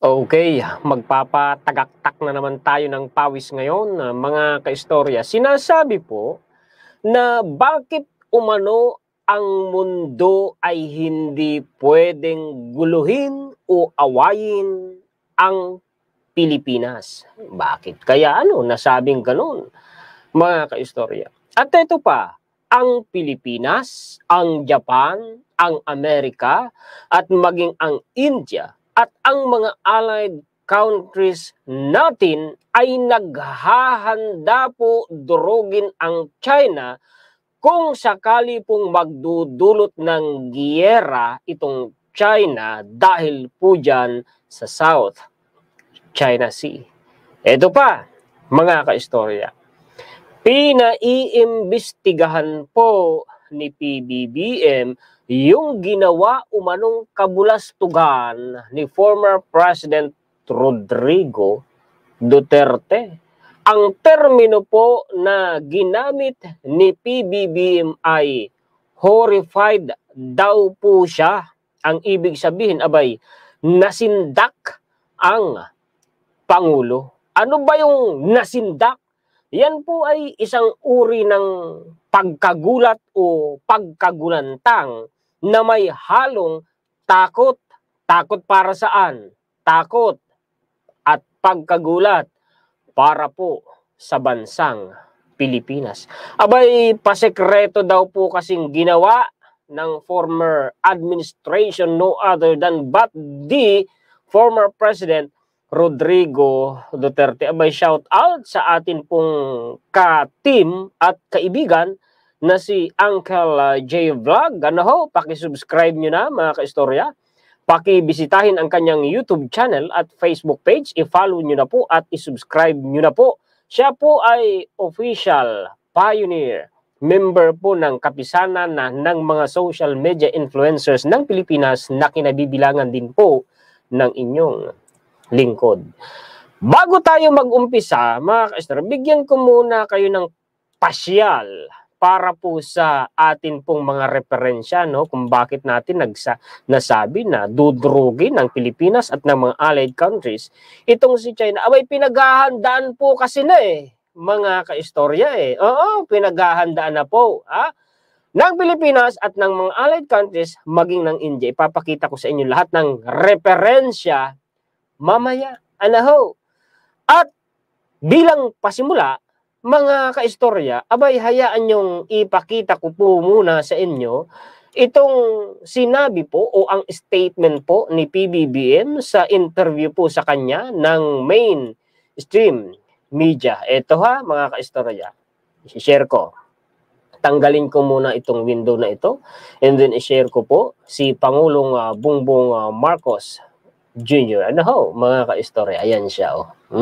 Okay, magpapatagaktak na naman tayo ng pawis ngayon, mga kaistorya. Sinasabi po na bakit umano ang mundo ay hindi pwedeng guluhin o awayin ang Pilipinas. Bakit kaya nasabing ganun, mga kaistorya? At ito pa, ang Pilipinas, ang Japan, ang Amerika, at maging ang India, at ang mga allied countries natin ay naghahanda po durugin ang China kung sakali pong magdudulot ng giyera itong China dahil po dyan sa South China Sea. Ito pa, mga kaistorya, pinaiimbestigahan po ni PBBM yung ginawa umanong kabulastugan ni former President Rodrigo Duterte. Ang termino po na ginamit ni PBBM ay horrified daw po siya. Ang ibig sabihin abay nasindak ang Pangulo. Ano ba yung nasindak? Yan po ay isang uri ng pagkagulat o pagkagulantang na may halong takot. Takot para saan? Takot at pagkagulat para po sa bansang Pilipinas. Abay, pasekreto daw po kasing ginawa ng former administration, no other than but the former President Rodrigo Duterte. Abay, shout out sa atin pong ka-team at kaibigan na si Uncle J Vlog. Ano ho, pakisubscribe nyo na mga kaistorya. Pakibisitahin ang kanyang YouTube channel at Facebook page. I-follow nyo na po at isubscribe nyo na po. Siya po ay official pioneer, member po ng kapisanan ng mga social media influencers ng Pilipinas na kinabibilangan din po ng inyong lingkod. Bago tayo mag-umpisa, mga kaistorya, bigyan ko muna kayo ng pasyal para po sa atin pong mga referensya, no, kung bakit natin nasabi na dudrugin ng Pilipinas at ng mga allied countries itong si China. Abay, pinaghahandaan po kasi na mga kaistorya Oo, pinaghahandaan na po ng Pilipinas at ng mga allied countries maging ng India. Ipapakita ko sa inyo lahat ng referensya mamaya. At bilang pasimula, mga kaistorya, abay hayaan nyong ipakita ko po muna sa inyo itong sinabi po o ang statement po ni PBBM sa interview po sa kanya ng mainstream media. Ito mga kaistorya, i-share ko. Tanggalin ko muna itong window na ito and then i-share ko po si Pangulong Bongbong Marcos Jr. Mga kaistorya, ayan siya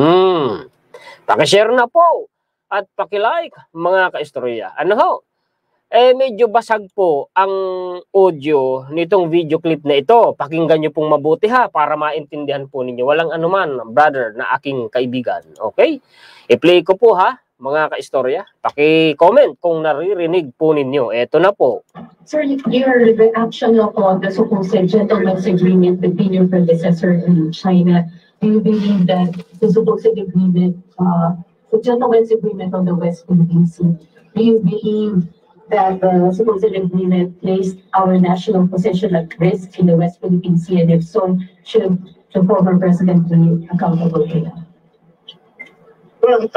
Paki-share na po at paki-like, mga kaistorya. Medyo basag po ang audio nitong video clip na ito. Pakinggan nyo pong mabuti para maintindihan po ninyo. Walang anuman, brother na aking kaibigan. Okay? I-play ko po mga kaistorya. Paki-comment kung naririnig po ninyo. Ito na po. Sir, your reaction on the supposed gentleman's agreement between your predecessor in China, do you believe that the supposed agreement, the gentleman's agreement on the West Philippine Sea, do you believe that the supposed agreement placed our national position at risk in the West Philippine Sea, and if so, should the former president be accountable for that? Well,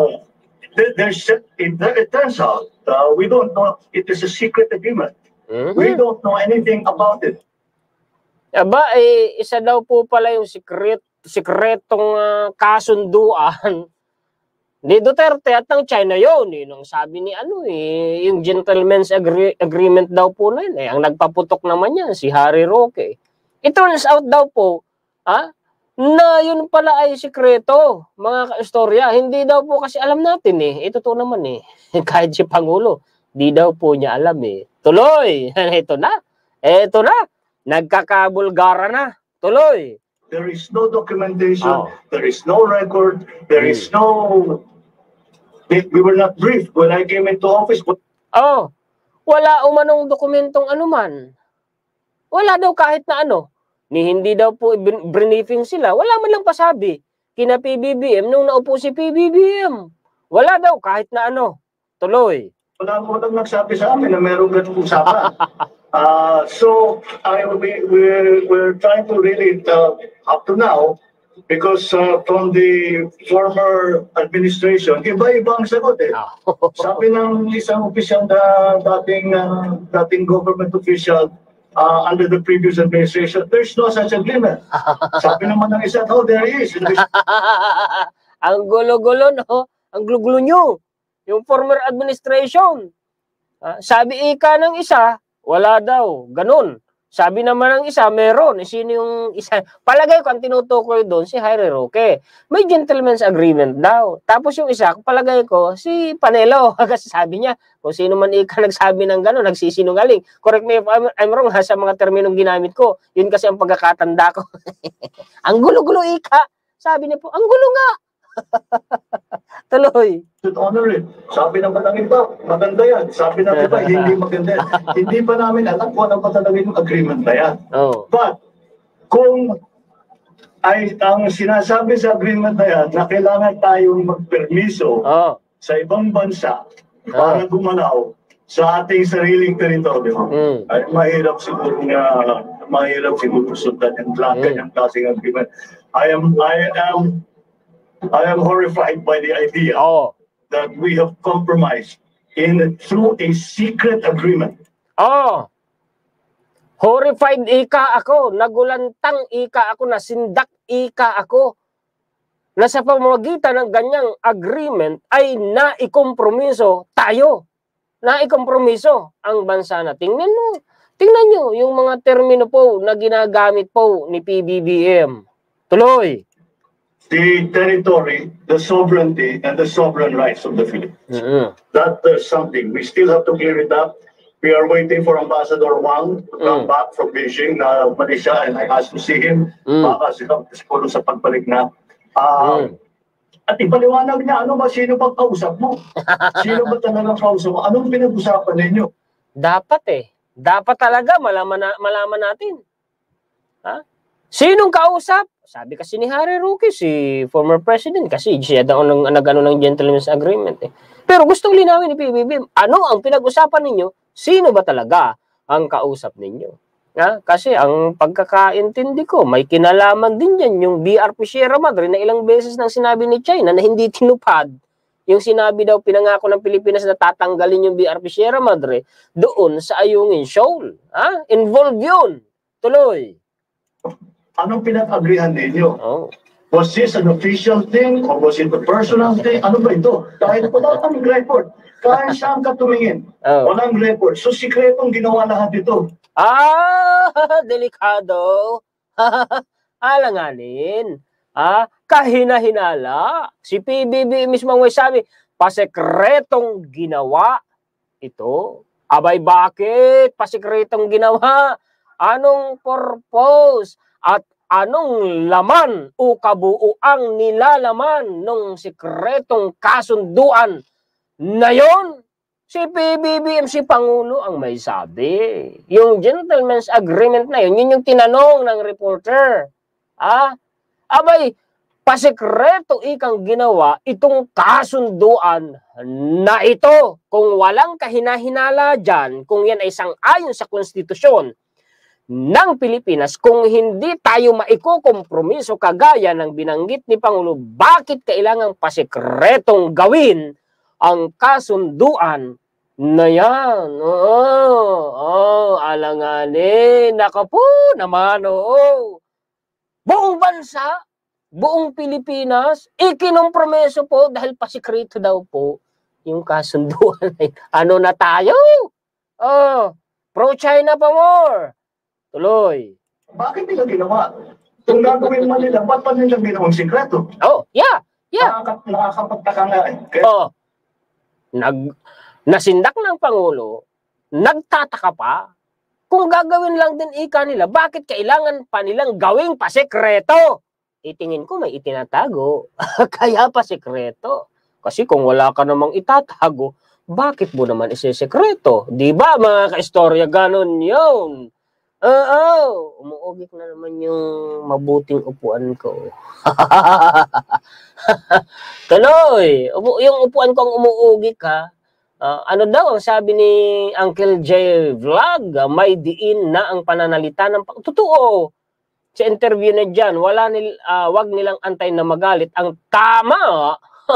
it turns out we don't know. It is a secret agreement. We don't know anything about it. Aba, isa daw po pala yung sikretong kasunduan ni Duterte at ng China yun. Nung sabi ni yung gentleman's agreement daw po na yun. Ang nagpaputok naman yan, si Harry Roque. It turns out daw po, na yun pala ay sikreto, mga kaistorya. Hindi daw po kasi alam natin Ito to naman Kahit si Pangulo, di daw po niya alam Tuloy, ito na. Nagkakabulgara na. Tuloy. There is no documentation. There is no record. There is no... We were not briefed when I came into office. Wala umanong dokumentong anuman. Wala daw kahit na ni hindi daw po briefing sila, wala man lang pasabi kina PBBM nung naupo si PBBM. Wala daw kahit na ano. Tuloy. Wala mo lang nagsabi sa amin na meron ganung usapan. So we're trying to really up to now, because from the former administration, iba-iba ang sagot eh. Sabi ng isang opisyal na dating government official under the previous administration, there's no such agreement. Sabi naman ng isa, oh, there is. Ang gulo-gulo, no? Ang gulo-gulo nyo. Yung former administration. Sabi ika ng isa, wala daw. Ganun. Sabi naman ng isa, meron. Sino yung isa? Palagay ko, ang tinutukoy doon, si Harry Roque. May gentleman's agreement daw. Tapos yung isa, palagay ko, si Panelo. Kasi sabi niya, kung sino man ika nagsabi ng gano'n, nagsisinungaling. Correct me if I'm wrong, ha, sa mga terminong ginamit ko. Yun kasi ang pagkakatanda ko. Ang gulo-gulo ika. Sabi niya po, ang gulo nga. Tuloy. Honor it. Sabi naman ng iba, maganda yan. Sabi ng iba, hindi maganda yan. Hindi pa namin alam kung ano pa talaga yung agreement na yan. Oh. But, kung ang sinasabi sa agreement na yan, na kailangan tayong magpermiso sa ibang bansa para gumalaw sa ating sariling teritoryo, ay mahirap siguro sundan yung kanyang klaseng agreement. I am horrified by the idea that we have compromised through a secret agreement. Horrified ika ako, nagulantang ika ako, nasindak ika ako, na sa pamamagitan ng ganyang agreement ay naikompromiso tayo. Naikompromiso ang bansa na. Tingnan nyo yung mga termino po na ginagamit po ni PBBM. Tuloy. The territory, the sovereignty, and the sovereign rights of the Philippines. That there's something. We still have to clear it up. We are waiting for Ambassador Wang to come back from Beijing, Malaysia, and I asked to see him. Baka siguro sa pagbalik na. At ipaliwanag niya, sino bang kausap mo? Sino ba talagang kausap mo? Anong pinag-usapan ninyo? Dapat Dapat talaga malaman natin. Ha? Sinong kausap? Sabi kasi ni Harry Roque, si former president, kasi siya daw nag-ano ng gentleman's agreement. Pero gustong linawin ni PBBM, ano ang pinag-usapan ninyo? Sino ba talaga ang kausap ninyo? Kasi ang pagkakaintindi ko, may kinalaman din yan yung BRP Sierra Madre na ilang beses nang sinabi ni China na hindi tinupad. Yung sinabi daw pinangako ng Pilipinas na tatanggalin yung BRP Sierra Madre doon sa Ayungin Shoal. Involved yun. Tuloy. Anong pinag-agreehan ninyo? Was this an official thing or was it a personal thing? Ano ba ito? Dahil wala kang record. Kahit saan ka tumingin, walang record. So, sikretong ginawa lahat ito. Delikado. Alanganin. Kahina-hinala. Si PBB mismo ang may sabi, pasekretong ginawa ito. Abay, bakit? Pasekretong ginawa. Anong purpose? At anong laman o kabuuang nilalaman ng sikretong kasunduan na yon? Si PBBM, si Pangulo ang may sabi. Yung gentleman's agreement na yun, yun yung tinanong ng reporter. Abay, pasikreto ikang ginawa itong kasunduan na ito. Kung walang kahinahinala dyan, kung yan ay sang-ayon sa konstitusyon ng Pilipinas, kung hindi tayo maikukompromiso kagaya ng binanggit ni Pangulo, bakit kailangang pasikretong gawin ang kasunduan na yan? Alanganin, naka po naman, buong bansa, buong Pilipinas, ikinompromiso po dahil pasikreto daw po yung kasunduan. Ano na tayo? Pro-China pa more. Tuloy. Bakit nila ginawa? Kung gagawin man nila, ba't pa nila ginawang sikreto? Yeah. Nakakapagtaka nga Nasindak ng Pangulo, nagtataka pa, kung gagawin lang din ika nila, bakit kailangan pa nilang gawing pasikreto? Itingin ko may itinatago, kaya pasikreto. Kasi kung wala ka namang itatago, bakit mo naman isisekreto? Di ba mga ka-istorya, ganun yun? Umuugik na naman yung mabuting upuan ko. Tuloy, yung upuan ko ang umuugik ha. Ano daw ang sabi ni Uncle J Vlog, may diin na ang pananalita ng totoo. Sa interview na dyan, wag nilang antay na magalit. Ang tama,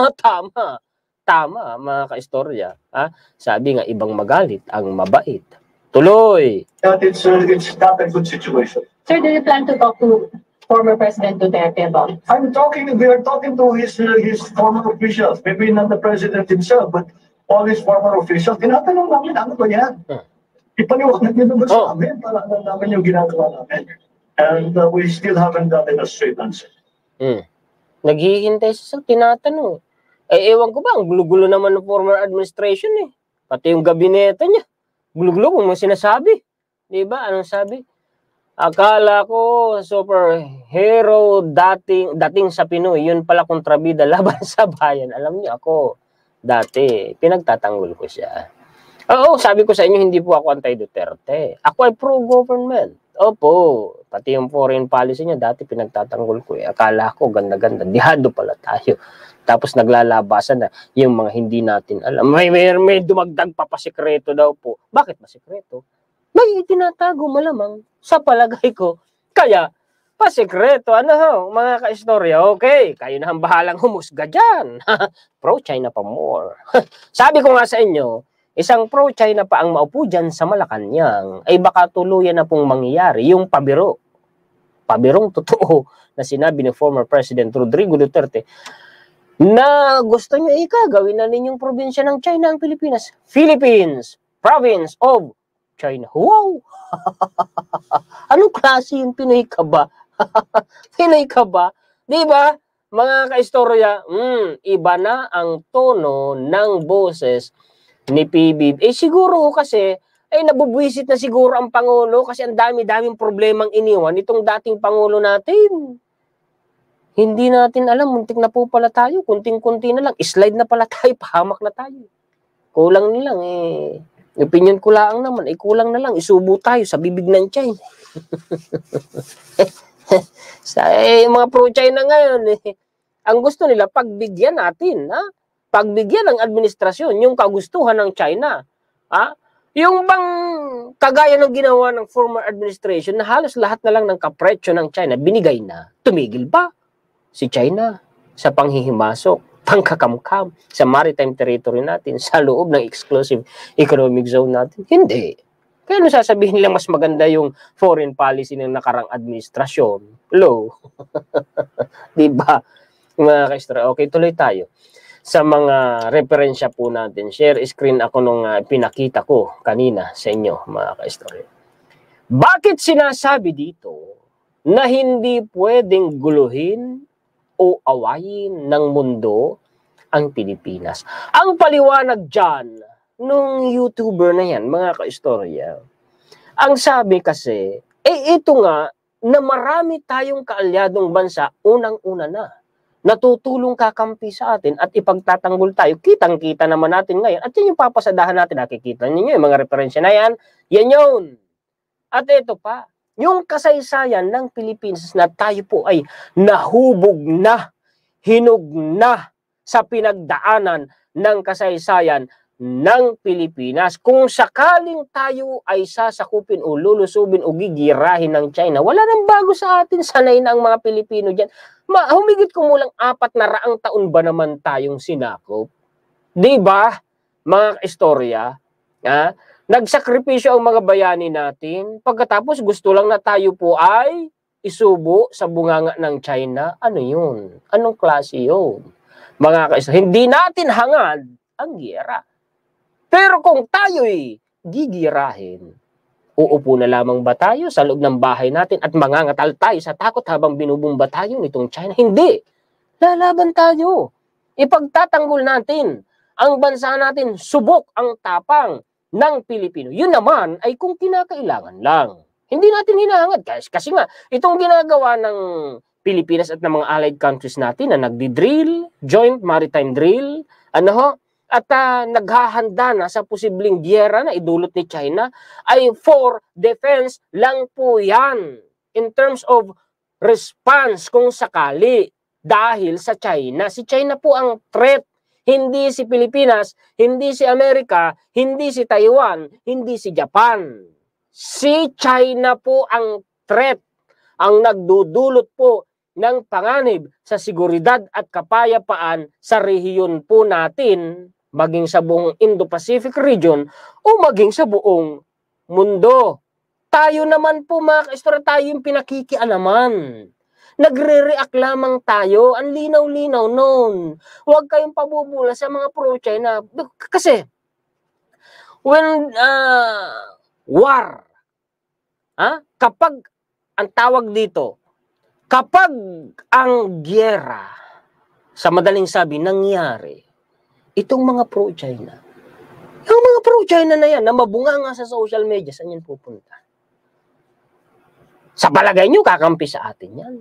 tama mga kaistorya. Sabi nga ibang magalit ang mabait. Tuloy. That it's not a good situation. Sir, do you plan to talk to former President Duterte about it? We are talking to his former officials, maybe not the president himself, but all his former officials. Tinatanong namin, ano ba yan? Ipaliwanag nyo naman sa amin para alam namin yung ginagawa namin. And we still haven't gotten a straight answer. Naghihintay sa tinatanong. Ewan ko ba, ang gulo-gulo naman ng former administration eh. Pati yung gabinete niya. Gulo-gulo kung sinasabi. Diba? Anong sabi? Akala ko superhero dating sa Pinoy. Yun pala kontrabida laban sa bayan. Alam niyo ako, dati, pinagtatanggol ko siya. Oo, sabi ko sa inyo, hindi po ako anti-Duterte. Ako ay pro-government. Opo, pati yung foreign policy niya, dati pinagtatanggol ko eh. Akala ko, ganda-ganda, dihado pala tayo. Tapos naglalabasan na yung mga hindi natin alam. May dumagdag pa pasikreto daw po. Bakit pasikreto? May itinatago malamang sa palagay ko. Kaya, pasikreto, ano ho, mga kaistorya, okay, kayo na ang bahalang humusga dyan. Pro-China pa more. Sabi ko nga sa inyo, isang pro-China pa ang maupo dyan sa Malacanang, ay baka tuluyan na pong mangyayari yung pabiro. Pabirong totoo na sinabi ni former President Rodrigo Duterte na gusto nyo gawin na ninyong probinsya ng China ang Pilipinas. Philippines, province of China. Wow! Anong klase yung Pinoy ka ba? Pinoy ka ba? Diba? Mga kaistorya, iba na ang tono ng boses ni PBB. Siguro kasi, nabubwisit na siguro ang Pangulo kasi ang dami-daming problemang iniwan itong dating Pangulo natin. Hindi natin alam, muntik na po pala tayo, kunting-kunti na lang, slide na pala tayo, pahamak na tayo. Kulang na lang opinion ko lang naman, kulang na lang, isubo tayo sa bibig ng China. Mga pro-China ngayon, ang gusto nila, pagbigyan natin, pagbigyan ng administrasyon, yung kagustuhan ng China. Yung bang kagaya ng ginawa ng former administration na halos lahat na lang ng kapretsyo ng China, binigay na, tumigil ba si China sa panghihimasok, pangkakamkam sa maritime territory natin, sa loob ng exclusive economic zone natin? Hindi. Kaya ano sasabihin nila mas maganda yung foreign policy ng nakarang administrasyon? Low. Diba? Mga kaistra, okay, tuloy tayo sa mga referensya po natin. Share screen ako nung pinakita ko kanina sa inyo, mga kaistorya. Bakit sinasabi dito na hindi pwedeng guluhin o awayin ng mundo ang Pilipinas? Ang paliwanag dyan nung YouTuber na yan, mga kaistorya, ang sabi kasi, ito nga, na marami tayong kaalyadong bansa, unang-una na, natutulong kakampi sa atin at ipagtatanggol tayo. Kitang-kita naman natin ngayon. At yan yung papasadahan natin. Nakikita ninyo yung mga referensya na yan. Yan yun. At ito pa, yung kasaysayan ng Pilipinas na tayo po ay nahubog na, hinug na sa pinagdaanan ng kasaysayan ng Pilipinas. Kung sakaling tayo ay sasakupin o lulusubin o gigirahin ng China, wala nang bago sa atin. Sanay na ang mga Pilipino dyan. Humigit kumulang 400 taon ba naman tayong sinakop? Diba, mga istorya? Nagsakripisyo ang mga bayani natin. Pagkatapos gusto lang na tayo po ay isubo sa bunganga ng China. Ano yun? Anong klase yun? Mga kaistorya, hindi natin hangad ang giyera. Pero kung tayo'y gigirahin, uupo na lamang ba tayo sa loob ng bahay natin at mangangatal tayo sa takot habang binubumba tayo nitong China? Hindi. Lalaban tayo. Ipagtatanggol natin ang bansa natin, subok ang tapang ng Pilipino. Yun naman ay kung kinakailangan lang. Hindi natin hinahangad. Kasi nga, itong ginagawa ng Pilipinas at ng mga allied countries natin na nagdi-drill, joint maritime drill, at naghahanda na sa posibleng giyera na idulot ni China ay for defense lang po yan in terms of response kung sakali dahil sa China. Si China po ang threat, hindi si Pilipinas, hindi si Amerika, hindi si Taiwan, hindi si Japan. Si China po ang threat, ang nagdudulot po ng panganib sa seguridad at kapayapaan sa rehiyon po natin, maging sa buong Indo-Pacific region o maging sa buong mundo. Tayo naman po mga kaistorya, tayo yung pinakikialaman. Nagre-react lamang tayo. Ang linaw-linaw noon. Huwag kayong pabubula sa mga pro-China. Kasi, when war, kapag, ang tawag dito, kapag ang giyera, sa madaling sabi, nangyari, itong mga pro-China, yung mga pro-China na yan, na mabunga nga sa social media, saan yan pupunta? Sa palagay nyo, kakampi sa atin yan.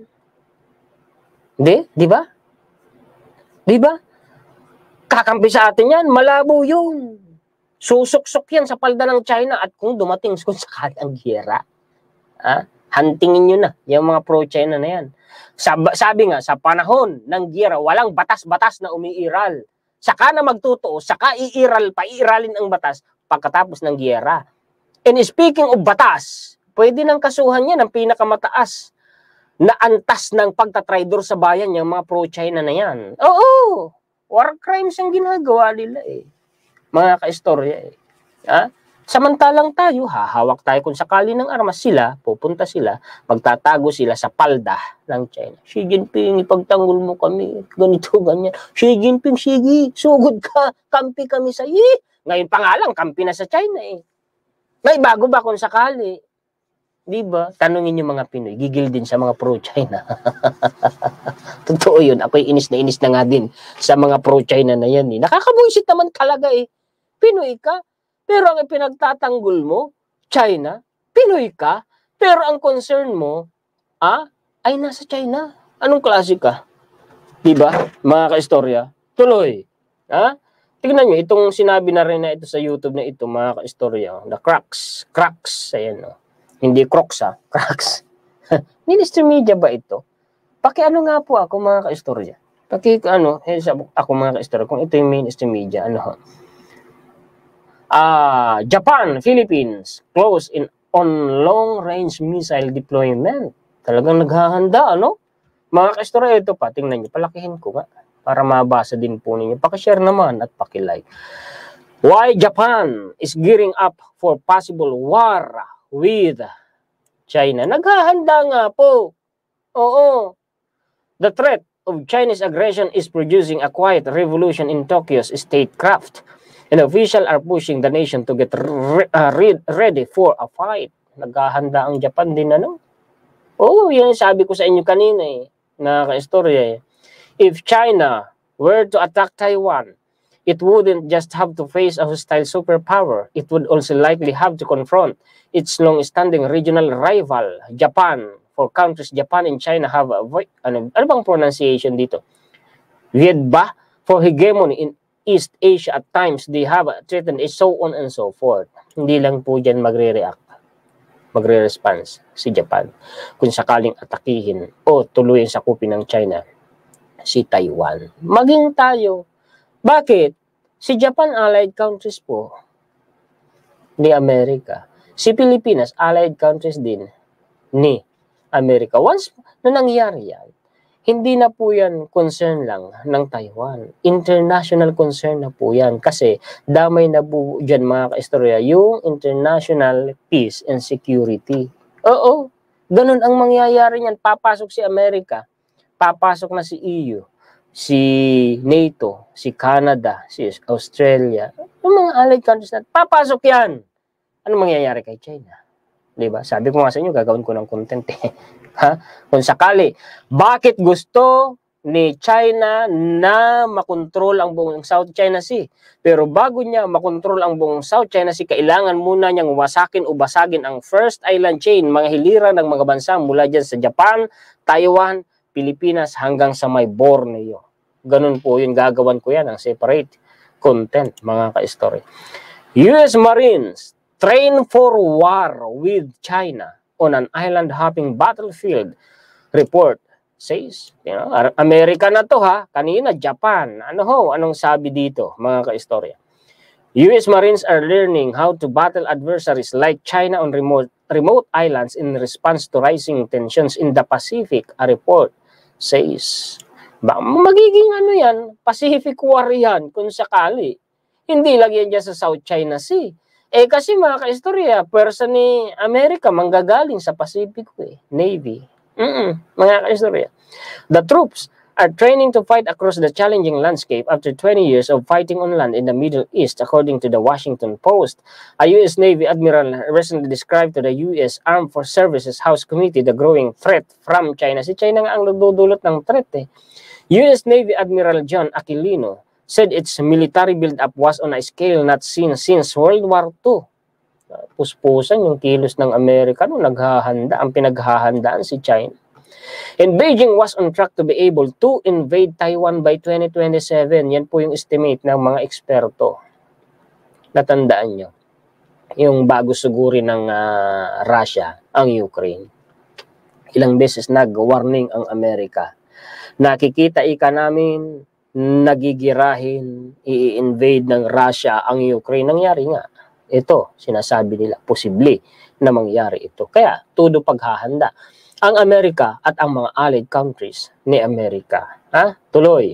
Di ba? Di ba? Kakampi sa atin yan, malabo yun. Susuksok yan sa palda ng China at kung dumating kung sakali ang giyera, hantingin nyo na yung mga pro-China na yan. Sabi nga, sa panahon ng giyera, walang batas-batas na umiiral. Saka na magtutuo, saka pairalin ang batas pagkatapos ng giyera. And speaking of batas, pwede nang kasuhan yan ang pinakamataas na antas ng pagtatraidor sa bayan, yung mga pro-China na yan. Oo, war crimes ang ginagawa nila eh. Mga kaistorya eh. Samantalang tayo, hahawak tayo kung sakali ng armas sila, pupunta sila, magtatago sila sa palda ng China. Xi Jinping, ipagtanggol mo kami, ganito, ganyan. Xi Jinping, sige, sugod ka, kampi kami sa iyo. Ngayon pa nga lang, kampi na sa China eh. May bago ba kung sakali? Diba? Tanungin yung mga Pinoy, gigil din sa mga pro-China. Totoo yun, ako'y inis na nga din sa mga pro-China na yan eh. Nakakabuisit naman talaga eh. Pinoy ka, pero ang pinagtatanggol mo, China, Pinoy ka, pero ang concern mo, ay nasa China. Anong klase ka? Diba, mga kaistorya? Tuloy. Tingnan nyo, itong sinabi na rin na ito sa YouTube na ito, mga kaistorya, the cracks, ayan o. Hindi crocs cracks. Ministry media ba ito? Pakiano nga po ako mga kaistorya. Ako mga kaistorya, kung ito yung mainstream media, Japan, Philippines, close on long-range missile deployment. Talagang naghahanda, Mga kaistorya, ito pa, tingnan nyo, palakihin ko nga, para mabasa din po ninyo. Pakishare naman at pakilike. Why Japan is gearing up for possible war with China. Naghahanda nga po. Oo. The threat of Chinese aggression is producing a quiet revolution in Tokyo's statecraft. And officials are pushing the nation to get ready for a fight. Naghahanda ang Japan din, Oo, yun sabi ko sa inyo kanina eh. Nakaka-istorya eh. If China were to attack Taiwan, it wouldn't just have to face a hostile superpower. It would also likely have to confront its long-standing regional rival, Japan. For countries, Japan and China have ano bang pronunciation dito? Vietba, for hegemony in East Asia at times, they have threatened it, so on and so forth. Hindi lang po dyan magre-response si Japan kung sakaling atakihin o tuluyan sakupin ng China si Taiwan. Maging tayo. Bakit? Si Japan, allied countries po ni Amerika. Si Pilipinas, allied countries din ni Amerika. Once na nangyari yan, hindi na po yan concern lang ng Taiwan. International concern na po yan. Kasi damay na po dyan mga kaistorya yung international peace and security. Oo, ganun ang mangyayari niyan. Papasok si Amerika, papasok na si EU, si NATO, si Canada, si Australia, yung mga allied countries na papasok yan. Ano mangyayari kay China? Diba? Sabi ko nga sa inyo, gagawin ko ng content eh. Kung sakali, bakit gusto ni China na makontrol ang buong South China Sea? Pero bago niya makontrol ang buong South China Sea, kailangan muna niyang wasakin o basagin ang first island chain, mga hilira ng mga bansa mula dyan sa Japan, Taiwan, Pilipinas hanggang sa may Borneo. Ganun po yun, gagawan ko yan, ang separate content, mga ka-story. US Marines train for war with China on an island-hopping battlefield, report says. Amerika na to ha, kanina Japan. Anong sabi dito, mga ka-istorya? US Marines are learning how to battle adversaries like China on remote islands in response to rising tensions in the Pacific, a report says. Magiging yan, Pacific War yan kung sakali. Hindi lang yan dyan sa South China Sea. Kasi mga ka-istorya, pwersa ni Amerika manggagaling sa Pacific Navy. Mga ka-istorya. The troops are training to fight across the challenging landscape after 20 years of fighting on land in the Middle East, according to the Washington Post. A U.S. Navy admiral recently described to the U.S. Armed Forces Services House Committee the growing threat from China. Si China nga ang nagdudulot ng threat U.S. Navy Admiral John Aquilino said its military build-up was on a scale not seen since World War II. Puspusan yung kilos ng Amerika nung naghahanda, ang pinaghahandaan si China. And Beijing was on track to be able to invade Taiwan by 2027. Yan po yung estimate ng mga eksperto. Natandaan nyo, yung bago suguri ng Russia ang Ukraine. Ilang beses nag-warning ang Amerika. Nakikita namin, nagigirahin, i-invade ng Russia ang Ukraine. Nangyari nga. Ito, sinasabi nila, posible na mangyari ito. Kaya, todo paghahanda ang Amerika at ang mga allied countries ni Amerika. Tuloy.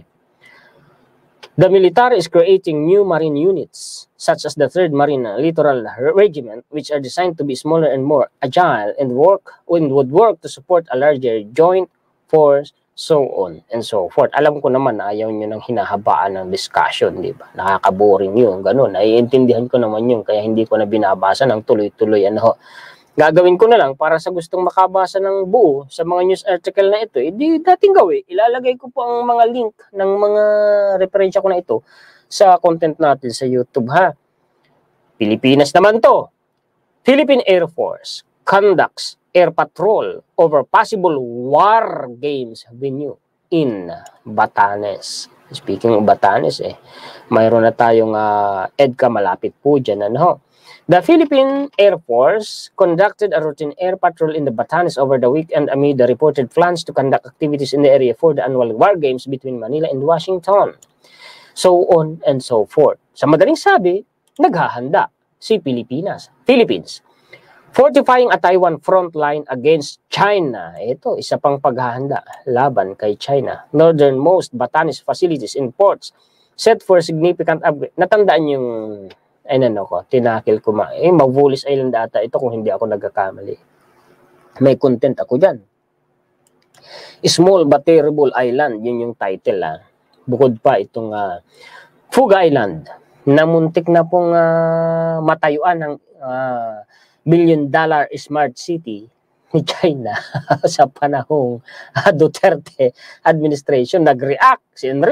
The military is creating new marine units, such as the 3rd Marine Littoral Regiment, which are designed to be smaller and more agile and would work to support a larger joint force, so on and so forth. Alam ko naman na ayaw nyo ng hinahabaan ng discussion, di ba? Nakaka-boring yun, ganun. Naiintindihan ko naman yun, kaya hindi ko na binabasa ng tuloy-tuloy. Gagawin ko na lang para sa gustong makabasa ng buo sa mga news article na ito, di dating gawin. Ilalagay ko po ang mga link ng mga referensya ko na ito sa content natin sa YouTube, ha? Pilipinas naman to. Philippine Air Force conducts air patrol over possible war games venue in Batanes. Speaking of Batanes, mayroon na tayong EDCA malapit po dyan, The Philippine Air Force conducted a routine air patrol in the Batanes over the weekend amid the reported plans to conduct activities in the area for the annual war games between Manila and Washington. So on and so forth. Sa madaling sabi, naghahanda si Philippines. Fortifying a Taiwan front line against China. Ito, isa pang paghahanda laban kay China. Northernmost Batanes facilities in ports set for significant upgrade. Natandaan yung tinakil ko Mavulis Island ata ito kung hindi ako nagkakamali. May content ako dyan. Small but Terrible Island, yun yung title. Bukod pa itong Fuga Island, na muntik na pong matayuan ng billion-dollar smart city ni China sa panahong Duterte administration. Nag-react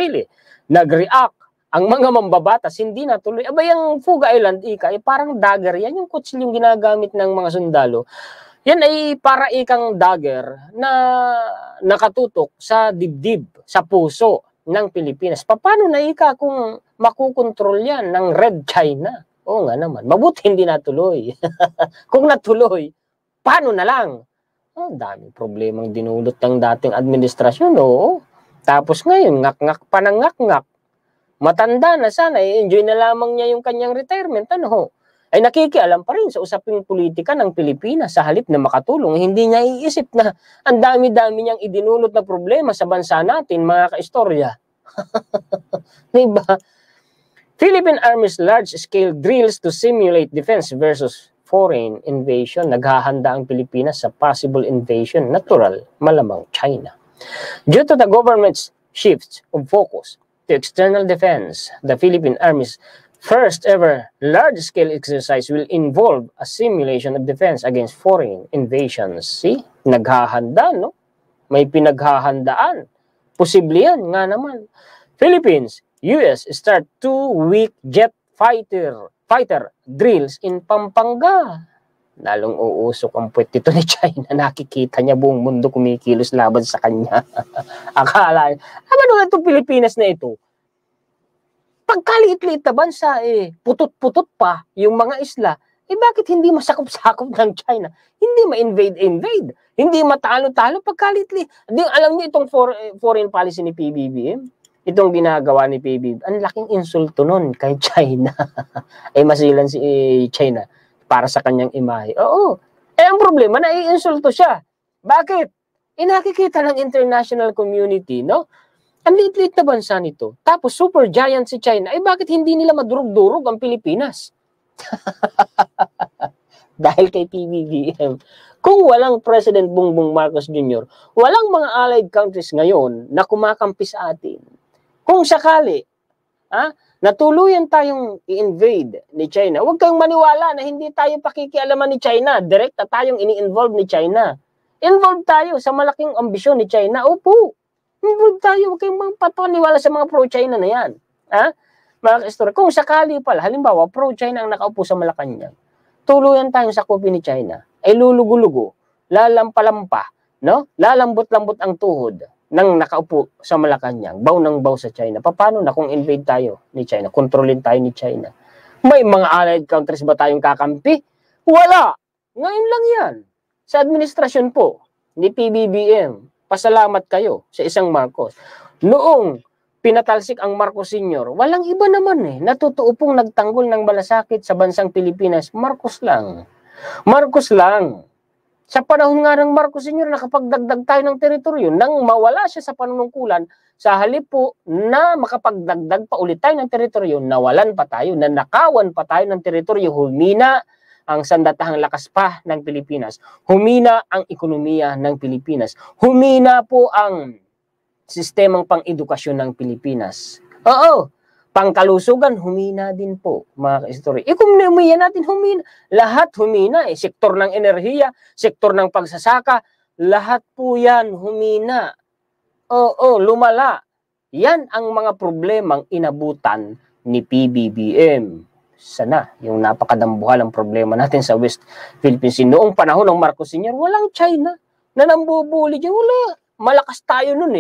ang mga mambabatas, hindi natuloy. Yung Fuga Island, parang dagger yan. Yung kutsil yung ginagamit ng mga sundalo. Yan ay para ikang dagger na nakatutok sa dibdib, sa puso ng Pilipinas. Paano na kung makukontrol yan ng Red China? Oo nga naman. Mabuti hindi natuloy. Kung natuloy, paano na lang? Daming problemang dinulot ng dating administrasyon, oo. Tapos ngayon, ngak-ngak pa ng ngak-ngak. Matanda na sana, enjoy na lamang niya yung kanyang retirement, ay nakikialam pa rin sa usaping politika ng Pilipinas sa halip na makatulong. Hindi niya iisip na ang dami-dami niyang idinulot na problema sa bansa natin, mga kaistorya. Diba? Philippine Army's large-scale drills to simulate defense versus foreign invasion. Naghahanda ang Pilipinas sa possible invasion. Natural, malamang China. Due to the government's shift of focus to external defense, the Philippine Army's first ever large-scale exercise will involve a simulation of defense against foreign invasions. See? Naghahanda, no? May pinaghahandaan. Posible yan nga naman. Philippines, US start 2-week jet fighter drills in Pampanga. Lalong uusok ang puwet ito ni China. Nakikita niya buong mundo kumikilos laban sa kanya. Akala, ano itong Pilipinas na ito? Pagkaliit-liit na bansa, putot-putot pa yung mga isla, bakit hindi masakop-sakop ng China? Hindi ma-invade. Hindi matalo-talo pagkaliit-liit. Alam niyo itong foreign policy ni PBBM? Itong ginagawa ni PBB, ang laking insulto nun kay China. Masilan si China para sa kanyang imahe. Oo. Ang problema, naiinsulto siya. Bakit? Nakikita ng international community, no? Ang liit-liit na bansa nito. Tapos super giant si China. Bakit hindi nila madurog-durog ang Pilipinas? Dahil kay PBBM. Kung walang President Bongbong Marcos Jr., walang mga allied countries ngayon na kumakampi sa atin. Kung sakali, natuluyan tayong i-invade ni China, huwag kayong maniwala na hindi tayo pakikialaman ni China. Direct na tayong ini-involve ni China. Involved tayo sa malaking ambisyon ni China. Opo. Involved tayo. Huwag kayong pataniwala sa mga pro-China na yan. Mga ka-istorya, kung sakali pala, halimbawa, pro-China ang nakaupo sa Malacanang, tuluyan tayong sakupin ni China, lulugo-lugo, lalampalampa, no? Lalambot-lambot ang tuhod ng nakaupo sa Malacanang, baw ng baw sa China. Paano na kung invade tayo ni China? Kontrolin tayo ni China. May mga allied countries ba tayong kakampi? Wala! Ngayon lang yan. Sa administrasyon po ni PBBM, pasalamat kayo sa isang Marcos. Noong pinatalsik ang Marcos Sr., walang iba naman Natutuo pong nagtanggol ng malasakit sa bansang Pilipinas. Marcos lang. Marcos lang. Sa panahon nga ng Marcos Sr., nakapagdagdag tayo ng teritoryo nang mawala siya sa panunungkulan, sa halip po na makapagdagdag pa ulit tayo ng teritoryo, nawalan pa tayo, nanakawan pa tayo ng teritoryo, humina ang sandatahang lakas pa ng Pilipinas, humina ang ekonomiya ng Pilipinas, humina po ang sistemang pang-edukasyon ng Pilipinas. Oo, pangkalusugan, humina din po, mga ka-istorya. Kung humina natin, humina. Lahat humina Sektor ng enerhiya, sektor ng pagsasaka, lahat po yan humina. Oo, lumala. Yan ang mga problemang inabutan ni PBBM. Sana, yung napakadambuhalang problema natin sa West Philippines. Noong panahon ng Marcos Sr., walang China na nambubuli dyan. Wala. Malakas tayo nun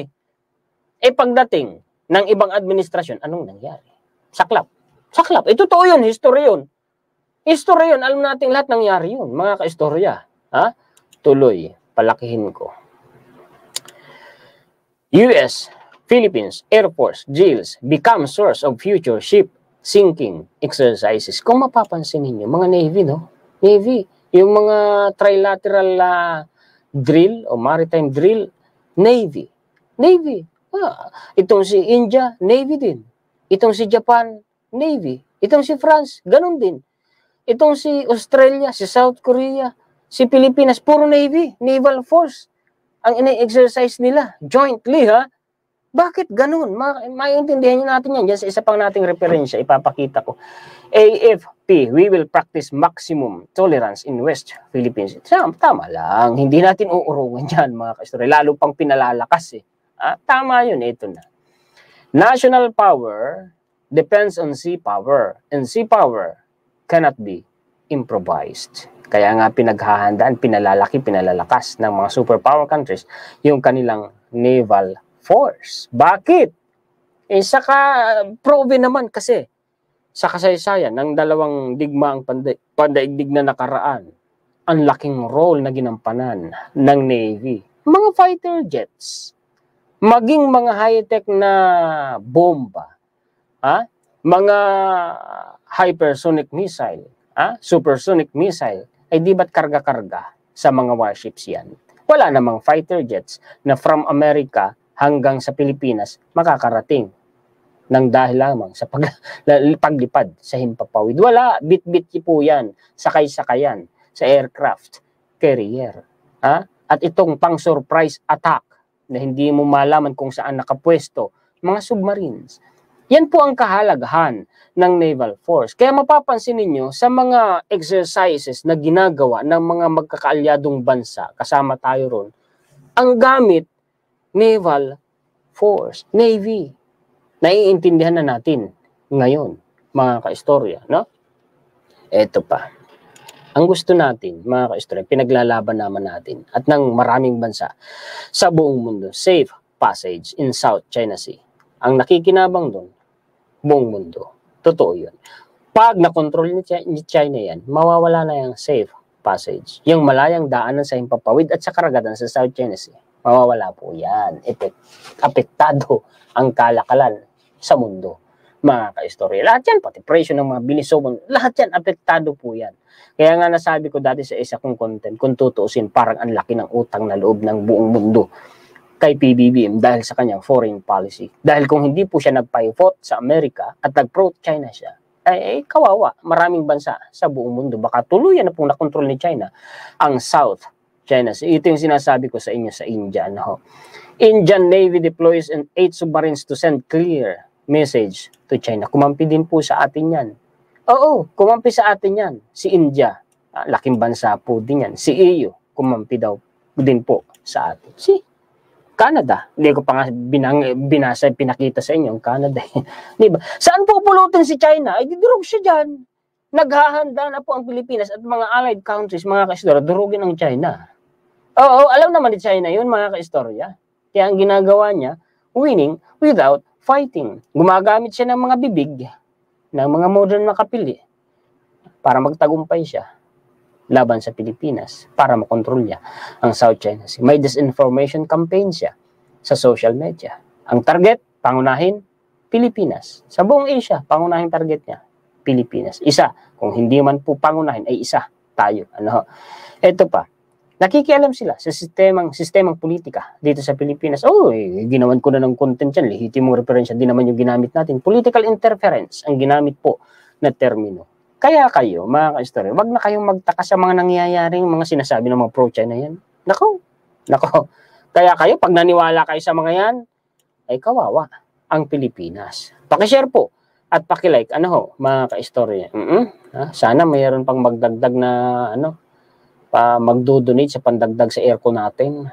pagdating ng ibang administrasyon, anong nangyari? Saklap. Saklap. Totoo yun, history yun. History yun, alam natin lahat nangyari yun, mga ka-istorya. Tuloy, palakihin ko. US, Philippines, Air Force, drills become source of future ship sinking exercises. Kung mapapansin ninyo, mga Navy, no? Navy, yung mga trilateral drill o maritime drill, Navy. Navy. Itong si India, Navy din. Itong si Japan, Navy. Itong si France, ganun din. Itong si Australia, si South Korea, si Pilipinas, puro Navy, Naval Force. Ang ina-exercise nila, jointly, Bakit ganun? Maintindihan natin yan. Diyan sa isa pang nating referensya, ipapakita ko. AFP, we will practice maximum tolerance in West Philippines. Tama lang. Hindi natin uurungan yan, mga ka-istorya. Lalo pang pinalalakas Tama yun, ito na. National power depends on sea power. And sea power cannot be improvised. Kaya nga pinaghahandaan, pinalalaki, pinalalakas ng mga superpower countries yung kanilang naval force. Bakit? Saka proven naman kasi sa kasaysayan ng dalawang digmaang pandaigdig na nakaraan, ang laking role na ginampanan ng Navy. Mga fighter jets, maging mga high-tech na bomba, mga hypersonic missile, supersonic missile, ay di ba't karga-karga sa mga warships yan? Wala namang fighter jets na from America hanggang sa Pilipinas makakarating ng dahil lamang sa paglipad sa himpapawid. Wala, bit-bit po yan, sakay-sakayan sa aircraft carrier. At itong pang-surprise attack na hindi mo malaman kung saan nakapwesto, mga submarines. Yan po ang kahalagahan ng naval force. Kaya mapapansin ninyo sa mga exercises na ginagawa ng mga magkakaalyadong bansa, kasama tayo ron, ang gamit, naval force, Navy. Naiintindihan na natin ngayon, mga kaistorya, no? Ito pa. Ang gusto natin, mga kaistorya, pinaglalaban naman natin at ng maraming bansa sa buong mundo, safe passage in South China Sea. Ang nakikinabang doon, buong mundo. Totoo yun. Pag nakontrol ni China yan, mawawala na yung safe passage. Yung malayang daanan sa himpapawid at sa karagatan sa South China Sea. Mawawala po yan. Apektado ang kalakalan sa mundo. Mga kaistorya. Lahat yan, pati presyo ng mga binisobon, lahat yan, apektado po yan. Kaya nga nasabi ko dati sa isa kong content, kung tutuusin, parang ang laki ng utang na loob ng buong mundo kay PBBM dahil sa kanyang foreign policy. Dahil kung hindi po siya nag-pivot sa Amerika at nag-pro-China siya, ay kawawa, maraming bansa sa buong mundo. Baka tuluyan na pong nakontrol ni China ang South China Sea. Ito yung sinasabi ko sa inyo sa India. No? Indian Navy deploys 8 submarines to send clear message to China. Kumampi din po sa atin yan. Oo, kumampi sa atin yan. Si India, laking bansa po din yan. Si EU, kumampi daw din po sa atin. Si Canada, hindi ko pa nga binasa, pinakita sa inyo ang Canada. Diba? Saan po pulutin si China? Ay, didurog siya dyan. Naghahanda na po ang Pilipinas at mga allied countries, mga kaistorya, durugin ang China. Oo, alam naman ni China yun, mga kaistorya. Kaya ang ginagawa niya, winning without fighting. Gumagamit siya ng mga bibig, ng mga modern na kapili, para magtagumpay siya laban sa Pilipinas, para makontrol niya ang South China Sea. May disinformation campaign siya sa social media. Ang target, pangunahin, Pilipinas. Sa buong Asia, pangunahin target niya, Pilipinas. Isa, kung hindi man po pangunahin, ay isa, tayo. Ano? Ito pa, nakikialam sila sa sistemang politika dito sa Pilipinas. Oh, ginawan ko na ng content yan. Lehitimong referensya din naman yung ginamit natin. Political interference ang ginamit po na termino. Kaya kayo, mga kaistorya, wag na kayong magtaka sa mga nangyayaring mga sinasabi ng mga pro-China yan. Nako. Kaya kayo, pag naniwala kayo sa mga yan, ay kawawa ang Pilipinas. Pakishare po at pakilike. Ano ho, mga kaistorya? Sana mayroon pang magdagdag na magdo-donate sa pandagdag sa aircon natin.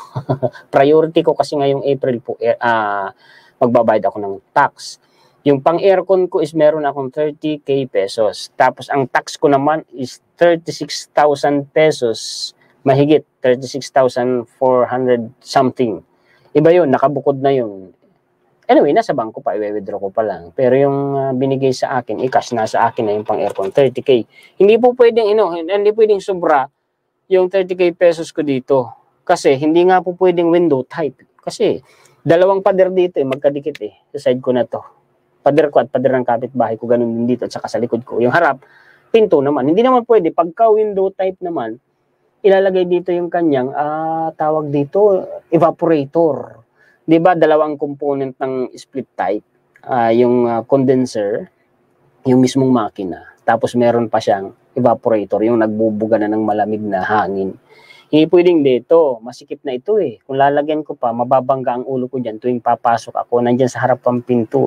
Priority ko kasi ngayong April po, magbabayad ako ng tax. Yung pang-aircon ko is meron akong 30k pesos. Tapos ang tax ko naman is 36,000 pesos. Mahigit 36,400 something. Iba yun, nakabukod na yun. Anyway, nasa bangko pa, i-withdraw ko pa lang. Pero yung binigay sa akin, i-cash na sa akin na yung pang-aircon, 30k. Hindi po pwedeng, hindi pwedeng sobra yung 30k pesos ko dito. Kasi hindi nga po pwedeng window type. Kasi dalawang pader dito magkadikit sa side ko na to. Pader ko at pader ng kapitbahay ko, ganun din dito at saka sa likod ko. Yung harap, pinto naman. Hindi naman pwede. Pagka window type naman, ilalagay dito yung kanyang, tawag dito, evaporator. Diba, dalawang component ng split type. Yung condenser, yung mismong makina. Tapos meron pa siyang evaporator, yung nagbubuga na ng malamig na hangin. Hindi pwedeng dito, masikip na ito Kung lalagyan ko pa, mababangga ang ulo ko dyan tuwing papasok ako, nandyan sa harap ng pinto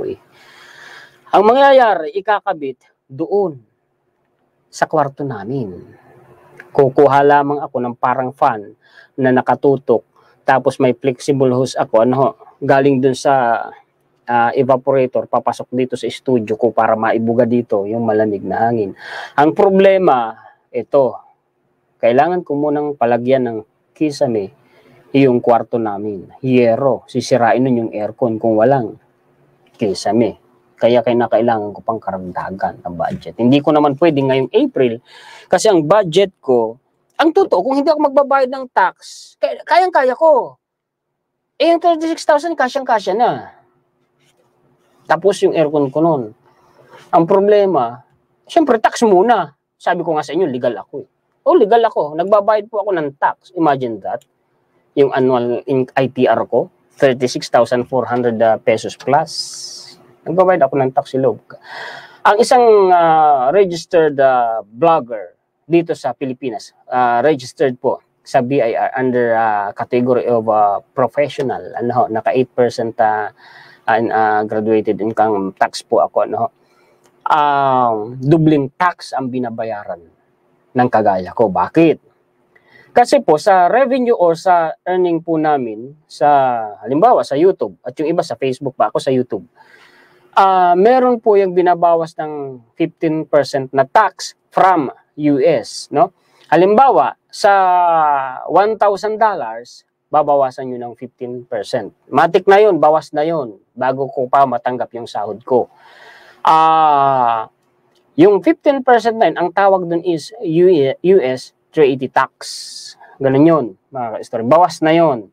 Ang mangyayari, ikakabit doon sa kwarto namin. Kukuha lamang ako ng parang fan na nakatutok, tapos may flexible hose ako, galing dun sa evaporator, papasok dito sa studio ko para maibuga dito yung malamig na hangin. Ang problema, ito, kailangan ko munang palagyan ng kisame yung kwarto namin. Hiyero, sisirain nun yung aircon kung walang kisame. Kaya kailangan ko pang karagdagan ng budget. Hindi ko naman pwede ngayong April kasi ang budget ko, ang totoo, kung hindi ako magbabayad ng tax, kayang-kaya ko. Yung 36,000, kasyang-kasya na. Tapos yung aircon ko nun. Ang problema, syempre tax muna. Sabi ko nga sa inyo, legal ako legal ako. Nagbabayad po ako ng tax. Imagine that. Yung annual ITR ko, 36,400 pesos plus. Nagbabayad ako ng tax loob. Ang isang registered blogger dito sa Pilipinas, registered po sa BIR under category of professional, naka 8% graduated income tax po ako, dubling tax ang binabayaran ng kagaya ko. Bakit? Kasi po sa revenue or sa earning po namin sa halimbawa sa YouTube at yung iba sa Facebook pa, ako sa YouTube, meron po yung binabawas ng 15% na tax from US, Halimbawa, sa $1,000, babawasan nyo ng 15%. Matik na yun, bawas na yun, bago ko pa matanggap yung sahod ko. Yung 15% na yun, ang tawag dun is US 380 tax. Ganun yun, mga ka-story. Bawas na yun.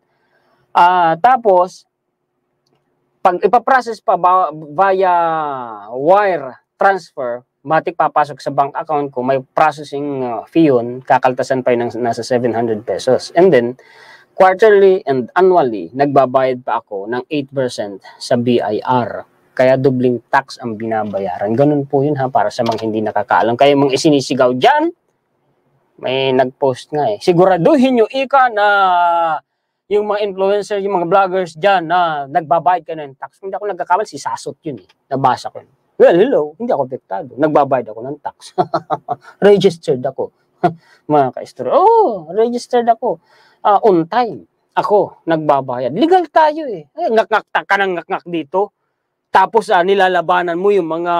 Tapos, pag ipaprocess pa via wire transfer, matik papasok sa bank account ko, may processing fee yun, kakaltasan pa yun ng nasa 700 pesos. And then, quarterly and annually, nagbabayad pa ako ng 8% sa BIR. Kaya dubling tax ang binabayaran. Ganun po yun ha, para sa mga hindi nakakaalam. Kaya mga isinisigaw dyan, may nag-post nga eh. Siguraduhin nyo ika na yung mga influencer, yung mga vloggers dyan na nagbabayad ka ng tax. Hindi ako nagkakamali, si Sasot yun eh. Nabasa ko yun. Well, hello, hindi ako apektado. Nagbabayad ako ng tax. Registered ako. Mga ka-story. Registered ako. On time. Ako, nagbabayad. Legal tayo eh. Ngak-ngak ka ng ngak-ngak dito. Tapos nilalabanan mo yung mga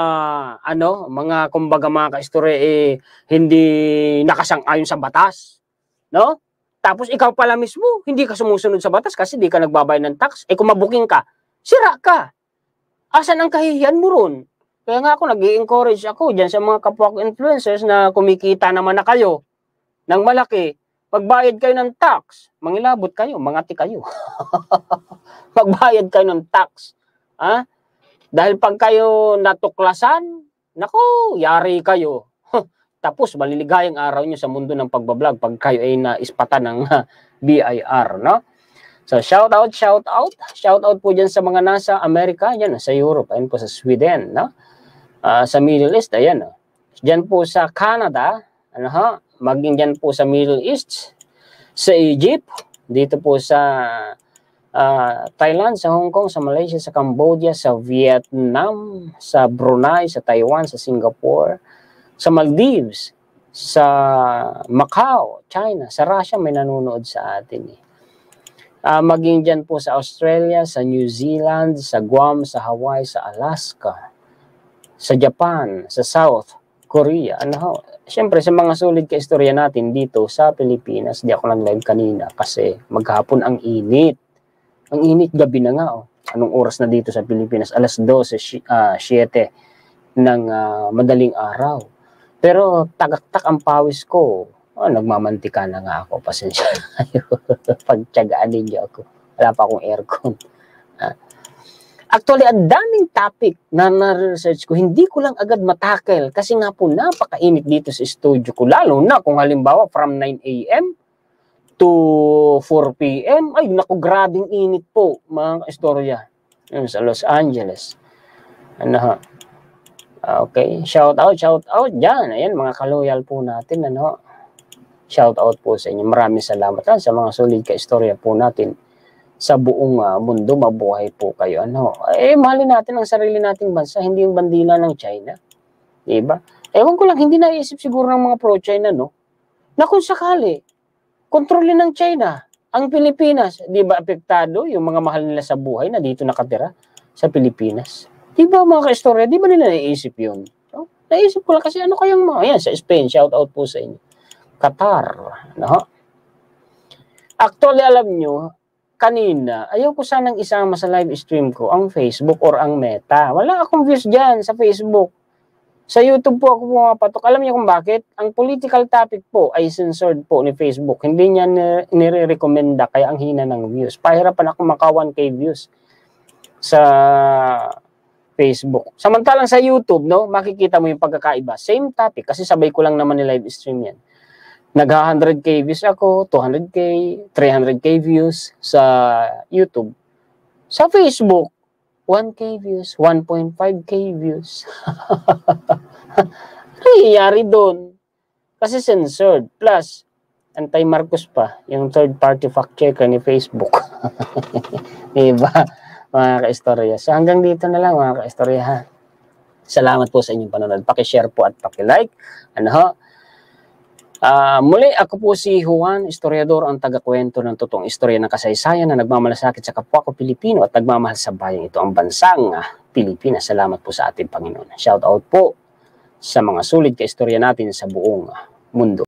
mga kumbaga mga ka-story hindi nakasang-ayon sa batas, no? Tapos ikaw pala mismo hindi ka sumusunod sa batas kasi di ka nagbabayad ng tax. Kung mabuking ka, sira ka. Asan ang kahihiyan mo ron? Kaya nga ako nag-i-encourage ako diyan sa mga kapwa ko influencers na kumikita naman na kayo ng malaki. Magbayad kayo ng tax, mangilabot kayo, mangati kayo. Magbayad kayo ng tax. Dahil pag kayo natuklasan, naku, yari kayo. Tapos maliligayang araw nyo sa mundo ng pagbablog pag kayo ay naispatan ng BIR, no? So shout out po dyan sa mga nasa Amerika, yan sa Europe, ayan po sa Sweden, no? Sa Middle East, ayan, no? Diyan po sa Canada, maging dyan po sa Middle East, sa Egypt, dito po sa Thailand, sa Hong Kong, sa Malaysia, sa Cambodia, sa Vietnam, sa Brunei, sa Taiwan, sa Singapore, sa Maldives, sa Macau, China, sa Russia may nanonood sa atin eh. Maging dyan po sa Australia, sa New Zealand, sa Guam, sa Hawaii, sa Alaska, sa Japan, sa South Korea, Siyempre sa mga sulit ka-istorya natin dito sa Pilipinas, di ako nag-live kanina kasi maghapon ang init. Ang init, gabi na nga. Anong oras na dito sa Pilipinas? Alas 12:07 ng madaling araw. Pero tagaktak ang pawis ko. Nagmamantika na nga ako. Pasensya na kayo. Pagtyagaan ninyo ako. Wala pa akong aircon. Actually, ang daming topic na na-research ko, hindi ko lang agad matakel. Kasi nga po, napakainit dito sa studio ko. Lalo na kung halimbawa from 9 a.m. to 4 p.m. Ay, naku, grabing init po, mga istorya. Sa Los Angeles. Okay, shout out dyan. Ayan, mga kaloyal po natin, Shout out po sa inyo. Maraming salamat sa mga solid ka-istorya po natin sa buong mundo. Mabuhay po kayo. Mahalin natin ang sarili nating bansa, hindi yung bandila ng China. Diba? Ewan ko lang, hindi naisip siguro ng mga pro-China, na kung sakali, kontrolin ng China ang Pilipinas. Di ba apektado yung mga mahal nila sa buhay na dito nakatira sa Pilipinas? Di ba mga ka-istorya, di ba nila naisip yun? Naisip ko lang kasi kayang mga, ayan, sa Spain, shout out po sa inyo. Qatar, Actually, alam nyo, kanina, ayaw ko sanang isama sa live stream ko ang Facebook or ang Meta. Wala akong views dyan sa Facebook. Sa YouTube po ako pumapatok. Alam niyo kung bakit? Ang political topic po ay censored po ni Facebook. Hindi niya nire-recommenda kaya ang hina ng views. Pahirapan ako maka 1K views sa Facebook. Samantalang sa YouTube, makikita mo yung pagkakaiba. Same topic kasi sabay ko lang naman ni live stream yan. Nagha 100K views ako, 200K, 300K views sa YouTube. Sa Facebook, 1K views, 1.5K views. Nangyayari doon. Kasi censored. Plus, anti-Marcos pa. Yung third-party fact-checker ni Facebook. Diba? Mga ka-istorya. So hanggang dito na lang mga ka-istorya. Salamat po sa inyong panonood. Paki-share po at paki-like. Muli, ako po si Juan, historiador, ang taga-kwento ng totoong istorya ng kasaysayan na nagmamalasakit sa kapwa ko Pilipino at nagmamahal sa bayang ito, ang bansang Pilipinas. Salamat po sa ating Panginoon. Shout out po sa mga sulit ka istorya natin sa buong mundo.